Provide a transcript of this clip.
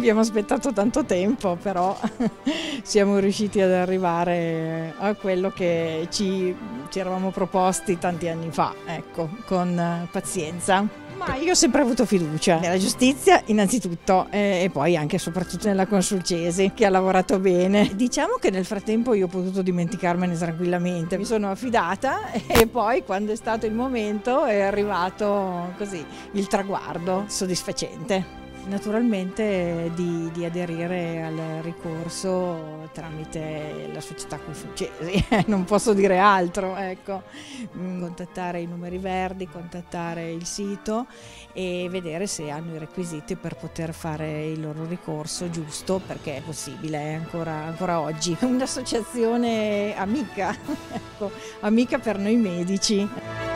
Abbiamo aspettato tanto tempo, però siamo riusciti ad arrivare a quello che ci eravamo proposti tanti anni fa, ecco, con pazienza. Ma io ho sempre avuto fiducia nella giustizia innanzitutto e poi anche e soprattutto nella Consulcesi, che ha lavorato bene. Diciamo che nel frattempo io ho potuto dimenticarmene tranquillamente, mi sono affidata e poi quando è stato il momento è arrivato così il traguardo soddisfacente. Naturalmente di aderire al ricorso tramite la società Consulcesi, non posso dire altro, ecco. Contattare i numeri verdi, contattare il sito e vedere se hanno i requisiti per poter fare il loro ricorso giusto, perché è possibile ancora oggi. Un'associazione amica, ecco, amica per noi medici.